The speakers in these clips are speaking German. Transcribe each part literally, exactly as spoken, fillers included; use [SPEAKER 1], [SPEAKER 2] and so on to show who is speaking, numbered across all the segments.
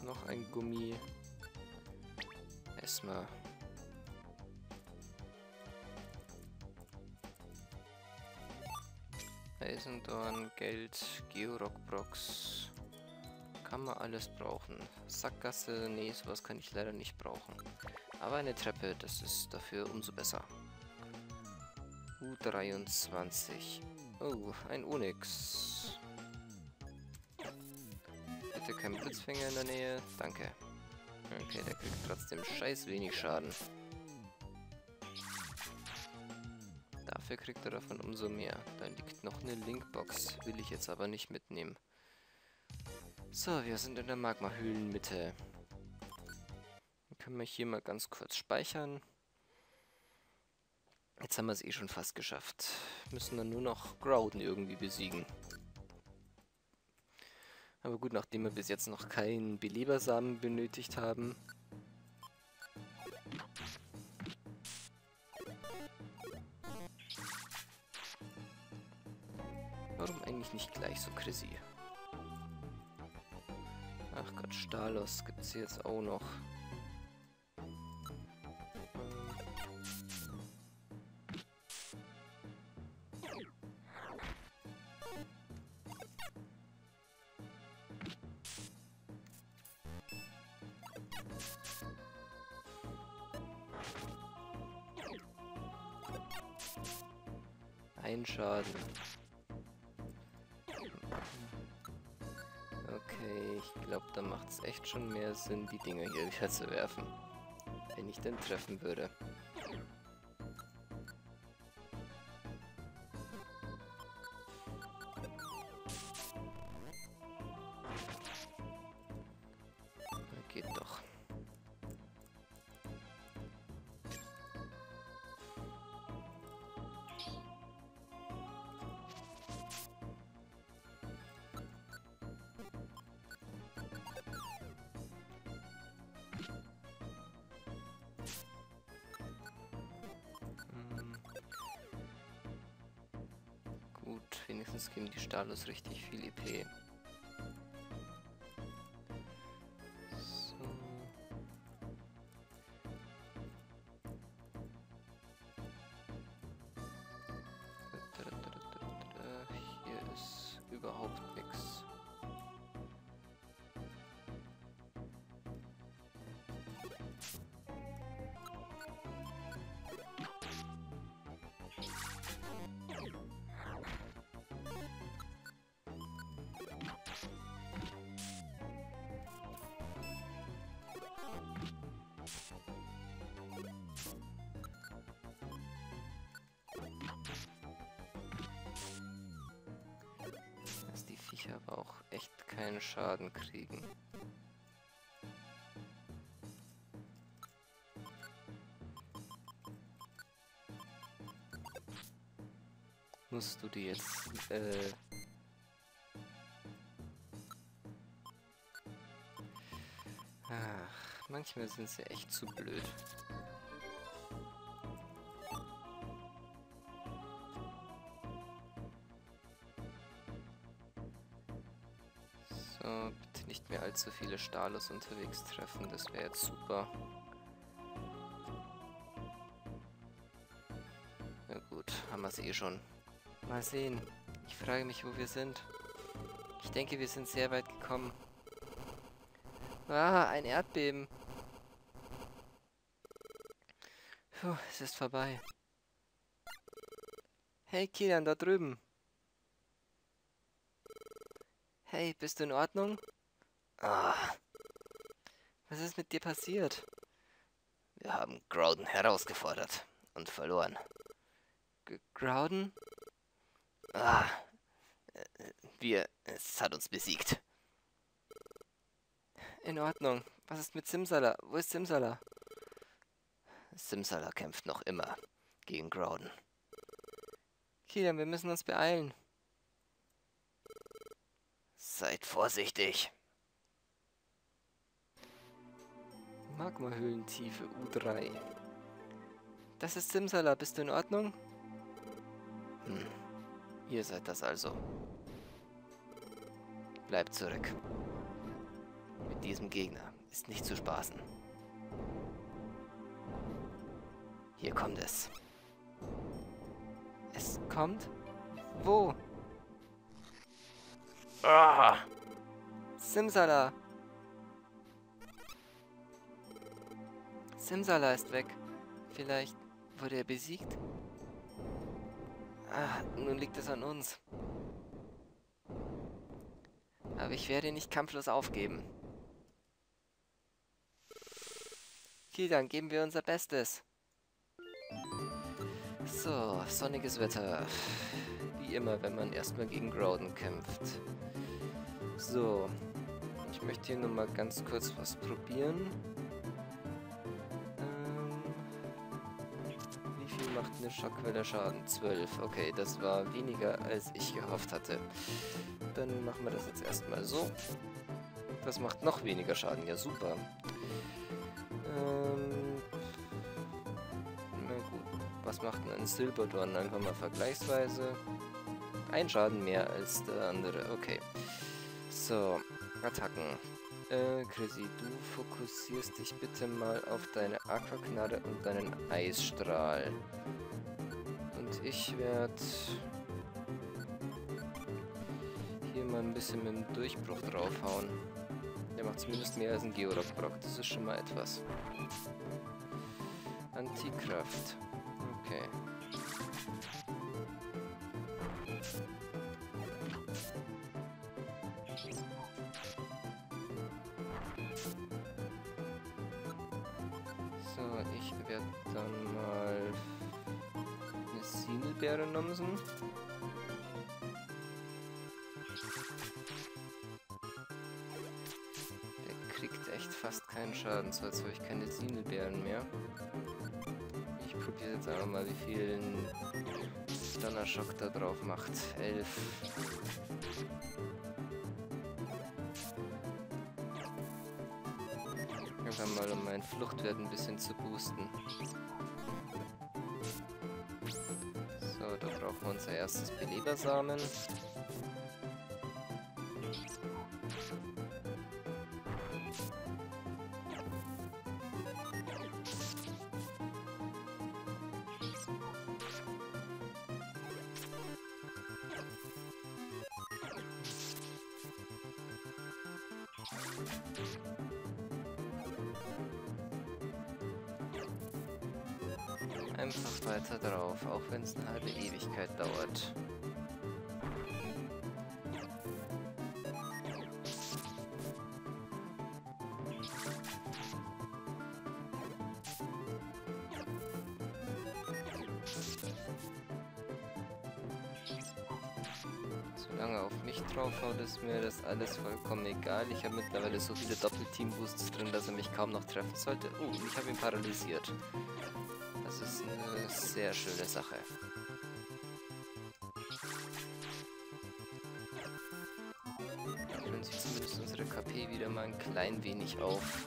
[SPEAKER 1] Noch ein Gummi. Erstmal. Eisendorn, Geld, Georockbrox. Kann man alles brauchen. Sackgasse, nee, sowas kann ich leider nicht brauchen. Aber eine Treppe, das ist dafür umso besser. U dreiundzwanzig. Oh, ein Onyx. Bitte kein Blitzfänger in der Nähe. Danke. Okay, der kriegt trotzdem scheiß wenig Schaden. Dafür kriegt er davon umso mehr. Da liegt noch eine Linkbox. Will ich jetzt aber nicht mitnehmen. So, wir sind in der Magma-Höhlenmitte. Dann können wir hier mal ganz kurz speichern. Jetzt haben wir es eh schon fast geschafft. Müssen dann nur noch Groudon irgendwie besiegen. Aber gut, nachdem wir bis jetzt noch keinen Belebersamen benötigt haben. Warum eigentlich nicht gleich so Chrissy? Ach Gott, Stalos gibt es jetzt auch noch. Ein Schaden. Okay, ich glaube, da macht es echt schon mehr Sinn, die Dinger hier wieder zu werfen. Wenn ich denn treffen würde. Geht doch. Gut, wenigstens geben die Stalos richtig viel E P. So. Hier ist überhaupt nichts. Dass die Viecher aber auch echt keinen Schaden kriegen. Musst du die jetzt, äh... Ach, manchmal sind sie echt zu blöd. So, bitte nicht mehr allzu viele Stalos unterwegs treffen, das wäre jetzt super. Na gut, haben wir es eh schon. Mal sehen. Ich frage mich, wo wir sind. Ich denke, wir sind sehr weit gekommen. Ah, ein Erdbeben. Puh, es ist vorbei. Hey, Kilian, da drüben. Hey, bist du in Ordnung? Ah. Was ist mit dir passiert? Wir haben Groudon herausgefordert und verloren. G Groudon? Ah. Wir... Es hat uns besiegt. In Ordnung. Was ist mit Simsala? Wo ist Simsala? Simsala kämpft noch immer gegen Groudon. Kilian, wir müssen uns beeilen. Seid vorsichtig. Magma-Höhlentiefe U drei. Das ist Simsala. Bist du in Ordnung? Hm. Ihr seid das also. Bleibt zurück. Mit diesem Gegner ist nicht zu spaßen. Hier kommt es. Es kommt? Wo? Ah! Simsala! Simsala ist weg. Vielleicht wurde er besiegt? Ah, nun liegt es an uns. Aber ich werde ihn nicht kampflos aufgeben. Okay, dann geben wir unser Bestes. So, sonniges Wetter. Wie immer, wenn man erstmal gegen Groudon kämpft. So. Ich möchte hier nur mal ganz kurz was probieren. Ähm, wie viel macht eine Schockwelle Schaden? zwölf. Okay, das war weniger, als ich gehofft hatte. Dann machen wir das jetzt erstmal so. Das macht noch weniger Schaden. Ja, super. Ähm, na gut. Was macht denn ein Silberdorn? Einfach mal vergleichsweise. Ein Schaden mehr als der andere. Okay. So, Attacken. Äh, Chrissy, du fokussierst dich bitte mal auf deine Aquaknarre und deinen Eisstrahl. Und ich werde hier mal ein bisschen mit dem Durchbruch draufhauen. Der macht zumindest mehr als ein Georock-Brock. Das ist schon mal etwas. Antikraft. Okay. So, ich werde dann mal eine Sinelbeere nomsen. Der kriegt echt fast keinen Schaden, so als habe ich keine Sinelbeeren mehr. Ich probiere jetzt einfach mal, wie viel ein Donnerschock da drauf macht. elf. Einfach mal, um meinen Fluchtwert ein bisschen zu boosten. So, da brauchen wir unser erstes Belebersamen. Einfach weiter drauf, auch wenn es eine halbe Ewigkeit dauert. Solange auf mich draufhaut, ist mir das alles vollkommen egal. Ich habe mittlerweile so viele Doppel-Team-Boosts drin, dass er mich kaum noch treffen sollte. Oh, ich habe ihn paralysiert. Das ist eine sehr schöne Sache. Da füllen sich zumindest unsere K P wieder mal ein klein wenig auf.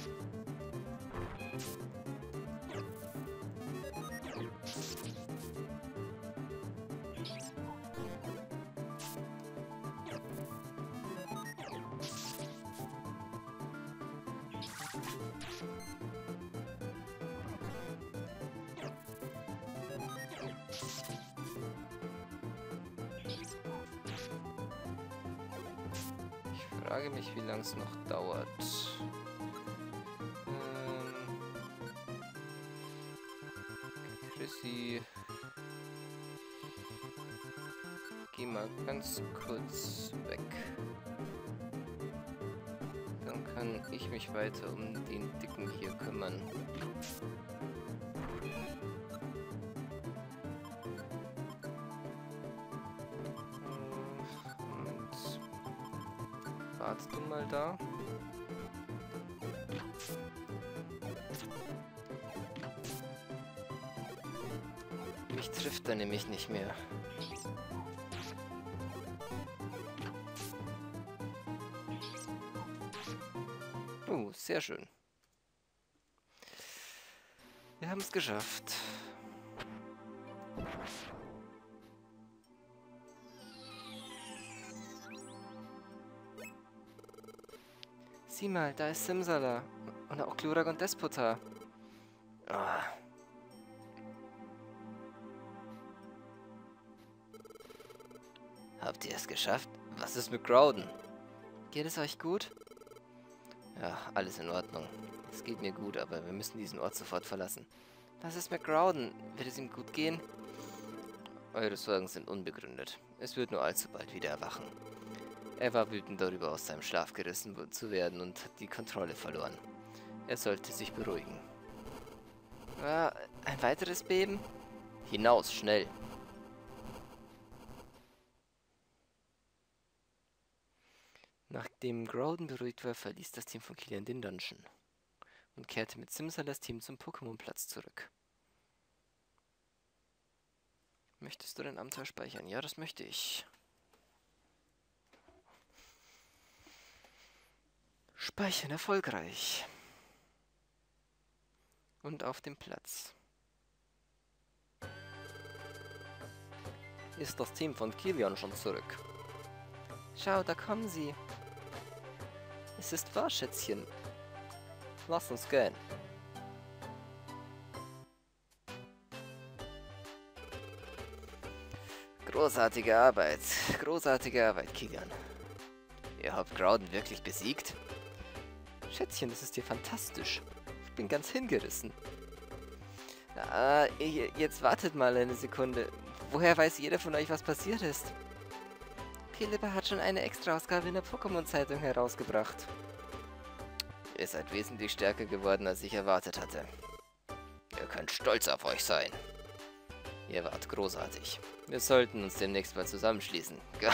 [SPEAKER 1] Ich frage mich, wie lange es noch dauert. Ähm, Chrissy, geh mal ganz kurz weg. Dann kann ich mich weiter um den Dicken hier kümmern. Wartest du mal da? Mich trifft er nämlich nicht mehr. Oh, sehr schön. Wir haben es geschafft. Sieh mal, da ist Simsala. Und auch Glurak und Despota. Oh. Habt ihr es geschafft? Was ist mit Groudon? Geht es euch gut? Ja, alles in Ordnung. Es geht mir gut, aber wir müssen diesen Ort sofort verlassen. Was ist mit Groudon? Wird es ihm gut gehen? Eure Sorgen sind unbegründet. Es wird nur allzu bald wieder erwachen. Er war wütend darüber, aus seinem Schlaf gerissen zu werden und hat die Kontrolle verloren. Er sollte sich beruhigen. Ah, ein weiteres Beben? Hinaus, schnell! Nachdem Groudon beruhigt war, verließ das Team von Kilian den Dungeon und kehrte mit Simsalas Team zum Pokémon-Platz zurück. Möchtest du dein Abenteuer speichern? Ja, das möchte ich. Speichern erfolgreich. Und auf dem Platz ist das Team von Kilian schon zurück. Schau, da kommen sie. Es ist wahr, Schätzchen. Lass uns gehen. Großartige Arbeit. Großartige Arbeit, Kilian. Ihr habt Groudon wirklich besiegt? Schätzchen, das ist hier fantastisch. Ich bin ganz hingerissen. Ah, jetzt wartet mal eine Sekunde. Woher weiß jeder von euch, was passiert ist? Philippa hat schon eine Extra-Ausgabe in der Pokémon-Zeitung herausgebracht. Ihr seid wesentlich stärker geworden, als ich erwartet hatte. Ihr könnt stolz auf euch sein. Ihr wart großartig. Wir sollten uns demnächst mal zusammenschließen.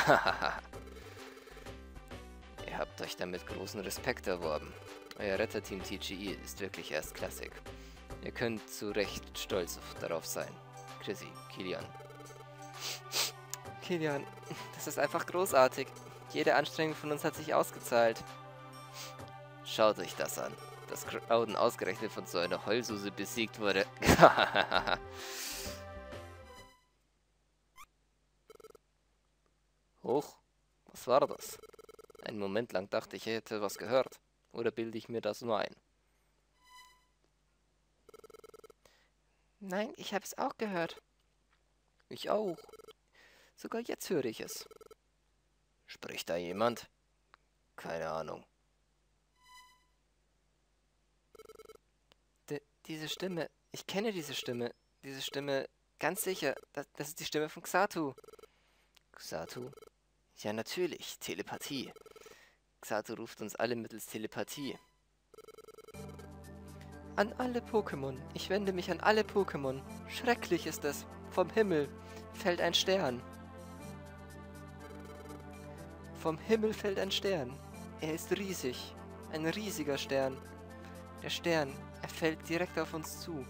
[SPEAKER 1] Ihr habt euch damit großen Respekt erworben. Euer Retterteam T G E ist wirklich erstklassig. Ihr könnt zu Recht stolz darauf sein. Chrissy, Kilian. Kilian, das ist einfach großartig. Jede Anstrengung von uns hat sich ausgezahlt. Schaut euch das an. Dass Groudon ausgerechnet von so einer Heulsuse besiegt wurde. Hoch, was war das? Einen Moment lang dachte ich, ich hätte was gehört. Oder bilde ich mir das nur ein? Nein, ich habe es auch gehört. Ich auch. Sogar jetzt höre ich es. Spricht da jemand? Keine Ahnung. D diese Stimme, ich kenne diese Stimme. Diese Stimme, ganz sicher, das, das ist die Stimme von Xatu. Xatu? Ja, natürlich, Telepathie. Xatu ruft uns alle mittels Telepathie. An alle Pokémon. Ich wende mich an alle Pokémon. Schrecklich ist es. Vom Himmel fällt ein Stern. Vom Himmel fällt ein Stern. Er ist riesig. Ein riesiger Stern. Der Stern, er fällt direkt auf uns zu.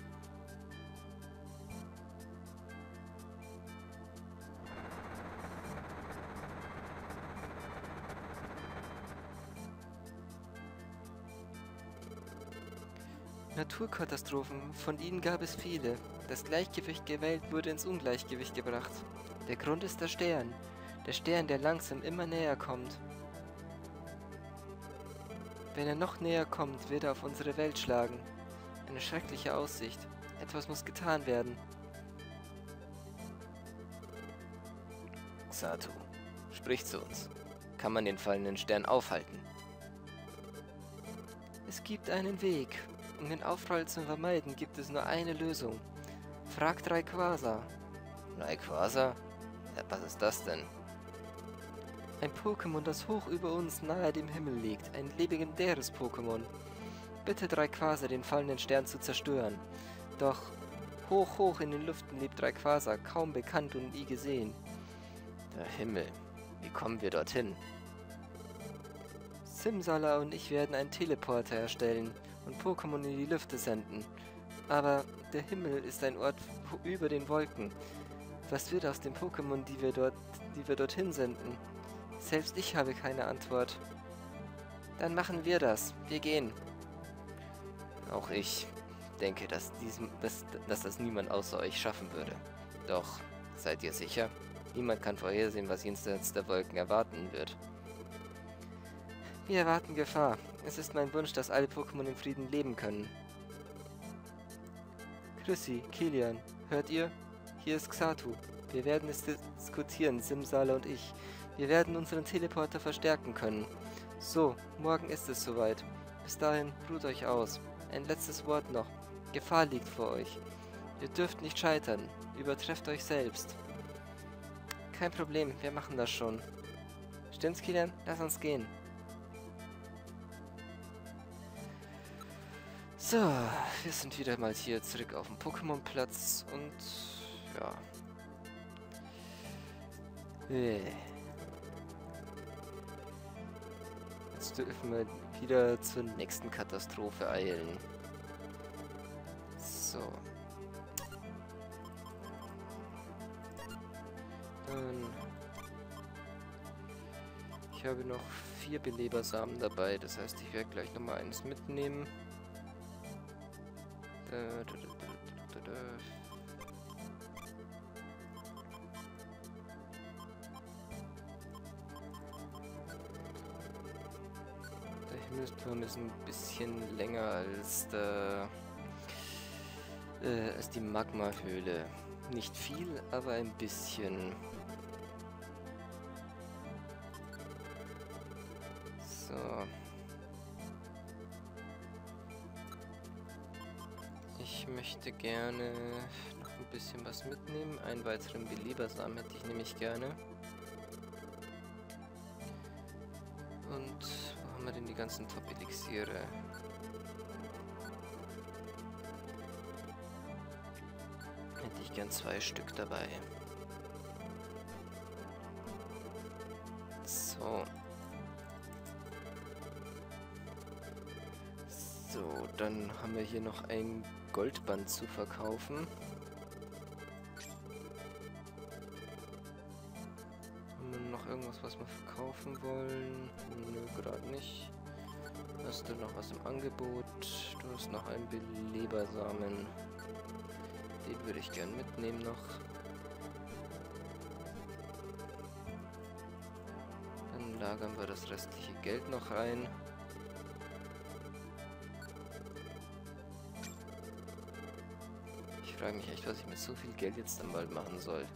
[SPEAKER 1] Naturkatastrophen, von ihnen gab es viele. Das Gleichgewicht der Welt wurde ins Ungleichgewicht gebracht. Der Grund ist der Stern. Der Stern, der langsam immer näher kommt. Wenn er noch näher kommt, wird er auf unsere Welt schlagen. Eine schreckliche Aussicht. Etwas muss getan werden. Xatu, sprich zu uns. Kann man den fallenden Stern aufhalten? Es gibt einen Weg. Um den Aufprall zu vermeiden, gibt es nur eine Lösung. Fragt Rayquaza. Rayquaza? Ja, was ist das denn? Ein Pokémon, das hoch über uns nahe dem Himmel liegt. Ein legendäres Pokémon. Bittet Rayquaza, den fallenden Stern zu zerstören. Doch hoch, hoch in den Lüften lebt Rayquaza, kaum bekannt und nie gesehen. Der Himmel. Wie kommen wir dorthin? Simsala und ich werden einen Teleporter erstellen und Pokémon in die Lüfte senden. Aber der Himmel ist ein Ort über den Wolken. Was wird aus den Pokémon, die wir dort, die wir dorthin senden? Selbst ich habe keine Antwort. Dann machen wir das. Wir gehen. Auch ich denke, dass, diesem, dass, dass das niemand außer euch schaffen würde. Doch, seid ihr sicher? Niemand kann vorhersehen, was jenseits der Wolken erwarten wird. Wir erwarten Gefahr. Es ist mein Wunsch, dass alle Pokémon in Frieden leben können. Chrissy, Kilian, hört ihr? Hier ist Xatu. Wir werden es diskutieren, Simsala und ich. Wir werden unseren Teleporter verstärken können. So, morgen ist es soweit. Bis dahin, ruht euch aus. Ein letztes Wort noch. Gefahr liegt vor euch. Ihr dürft nicht scheitern. Übertrefft euch selbst. Kein Problem, wir machen das schon. Stimmt's, Kilian? Lass uns gehen. So, wir sind wieder mal hier zurück auf dem Pokémon-Platz und ja. Jetzt dürfen wir wieder zur nächsten Katastrophe eilen. So. Dann. Ich habe noch vier Belebersamen dabei, das heißt, ich werde gleich nochmal eins mitnehmen. Da, da, da, da, da, da. Der Himmelsturm ist ein bisschen länger als der äh, als die Magma-Höhle. Nicht viel, aber ein bisschen. So. Ich möchte gerne noch ein bisschen was mitnehmen. Einen weiteren Belebersamen hätte ich nämlich gerne. Und wo haben wir denn die ganzen Top-Elixiere? Hätte ich gern zwei Stück dabei. So. So, dann haben wir hier noch ein Goldband zu verkaufen. Haben wir noch irgendwas, was wir verkaufen wollen? Nö, gerade nicht. Hast du noch was im Angebot? Du hast noch einen Belebersamen. Den würde ich gern mitnehmen noch. Dann lagern wir das restliche Geld noch rein. Ich frage mich echt, was ich mit so viel Geld jetzt dann bald machen soll.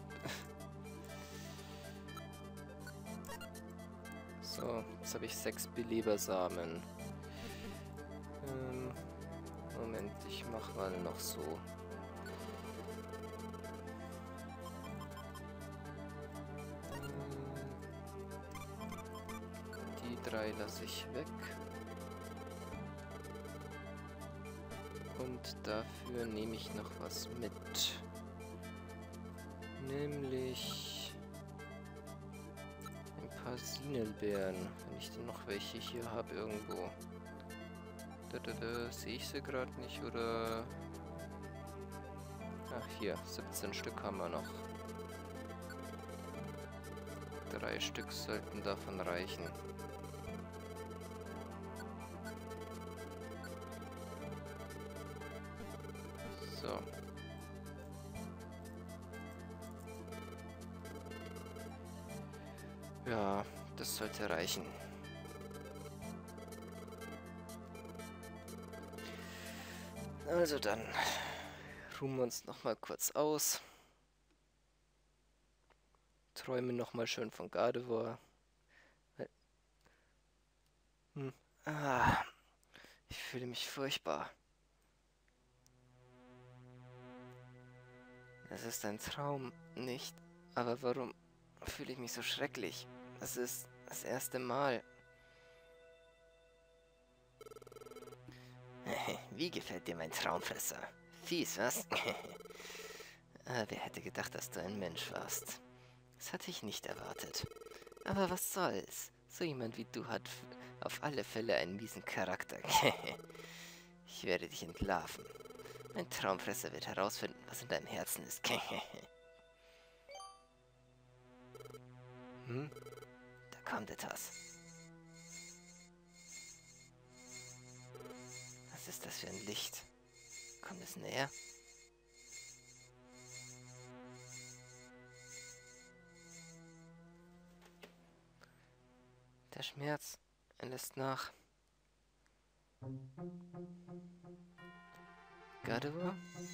[SPEAKER 1] So, jetzt habe ich sechs Belebersamen. Ähm, Moment, ich mache mal noch so. Die drei lasse ich weg. Und dafür nehme ich noch was mit. Nämlich ein paar Sinelbeeren, wenn ich denn noch welche hier habe irgendwo. Da, da, da, sehe ich sie gerade nicht, oder? Ach hier, siebzehn Stück haben wir noch. Drei Stück sollten davon reichen. So. Ja, das sollte reichen. Also dann ruhen wir uns noch mal kurz aus. Träumen noch mal schön von Gardevoir. Hm. Ah, ich fühle mich furchtbar. Es ist ein Traum, nicht? Aber warum fühle ich mich so schrecklich? Es ist das erste Mal. Wie gefällt dir mein Traumfresser? Fies, was? ah, wer hätte gedacht, dass du ein Mensch warst? Das hatte ich nicht erwartet. Aber was soll's? So jemand wie du hat auf alle Fälle einen miesen Charakter. ich werde dich entlarven. Mein Traumfresser wird herausfinden, was in deinem Herzen ist. hm? Da kommt etwas. Was ist das für ein Licht? Kommt es näher? Der Schmerz. Er lässt nach. Gardevoir?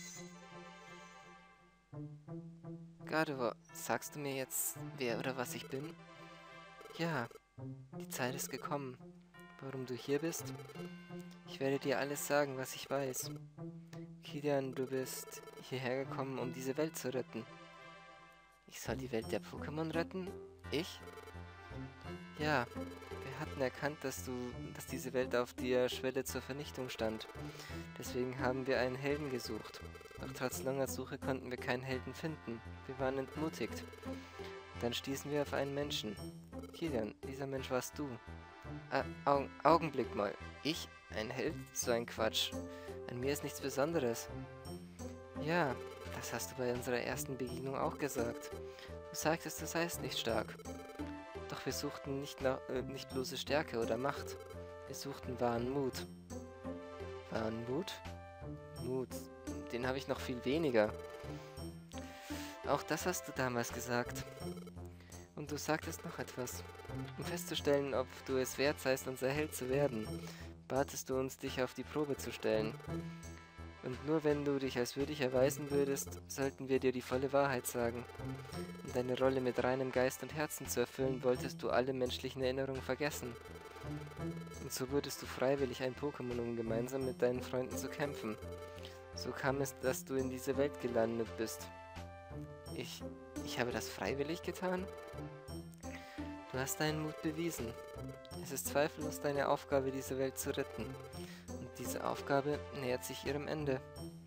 [SPEAKER 1] Gardevoir, sagst du mir jetzt, wer oder was ich bin? Ja, die Zeit ist gekommen. Warum du hier bist? Ich werde dir alles sagen, was ich weiß. Kilian, du bist hierher gekommen, um diese Welt zu retten. Ich soll die Welt der Pokémon retten? Ich? Ja, wir hatten erkannt, dass du, dass diese Welt auf der Schwelle zur Vernichtung stand. Deswegen haben wir einen Helden gesucht. Doch trotz langer Suche konnten wir keinen Helden finden. Wir waren entmutigt. Dann stießen wir auf einen Menschen. Kilian, dieser Mensch warst du. Ah, Au Augenblick mal. Ich? Ein Held? So ein Quatsch. An mir ist nichts Besonderes. Ja, das hast du bei unserer ersten Begegnung auch gesagt. Du sagtest, du seist nicht stark. Doch wir suchten nicht, nach, äh, nicht bloße Stärke oder Macht. Wir suchten wahren Mut. Wahren Mut? Mut, den habe ich noch viel weniger. Auch das hast du damals gesagt. Und du sagtest noch etwas. Um festzustellen, ob du es wert seist, unser Held zu werden, batest du uns, dich auf die Probe zu stellen. Und nur wenn du dich als würdig erweisen würdest, sollten wir dir die volle Wahrheit sagen. Um deine Rolle mit reinem Geist und Herzen zu erfüllen, wolltest du alle menschlichen Erinnerungen vergessen. Und so wurdest du freiwillig ein Pokémon, um gemeinsam mit deinen Freunden zu kämpfen. So kam es, dass du in diese Welt gelandet bist. Ich... ich habe das freiwillig getan? Du hast deinen Mut bewiesen. Es ist zweifellos deine Aufgabe, diese Welt zu retten. Und diese Aufgabe nähert sich ihrem Ende.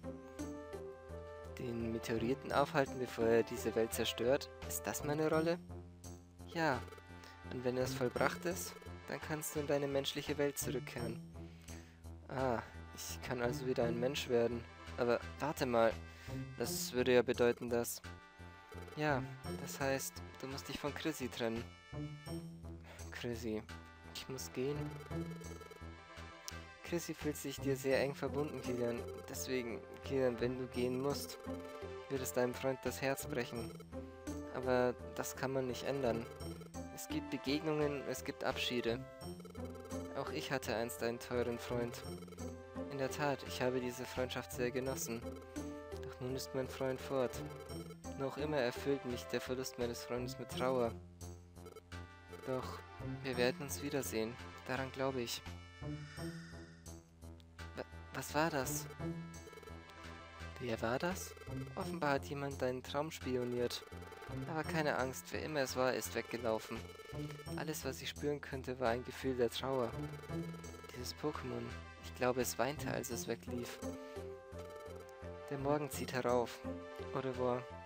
[SPEAKER 1] Den Meteoriten aufhalten, bevor er diese Welt zerstört, ist das meine Rolle? Ja. Und wenn es vollbracht ist, dann kannst du in deine menschliche Welt zurückkehren. Ah, ich kann also wieder ein Mensch werden. Aber warte mal, das würde ja bedeuten, dass... Ja, das heißt, du musst dich von Chrissy trennen. Chrissy, ich muss gehen. Chrissy fühlt sich dir sehr eng verbunden, Kilian. Deswegen, Kilian, wenn du gehen musst, wird es deinem Freund das Herz brechen. Aber das kann man nicht ändern. Es gibt Begegnungen, es gibt Abschiede. Auch ich hatte einst einen teuren Freund. In der Tat, ich habe diese Freundschaft sehr genossen. Doch nun ist mein Freund fort. Noch immer erfüllt mich der Verlust meines Freundes mit Trauer. Doch wir werden uns wiedersehen. Daran glaube ich. W- Was war das? Wer war das? Offenbar hat jemand deinen Traum spioniert. Aber keine Angst, wer immer es war, ist weggelaufen. Alles, was ich spüren könnte, war ein Gefühl der Trauer. Dieses Pokémon, ich glaube, es weinte, als es weglief. Der Morgen zieht herauf. Au revoir.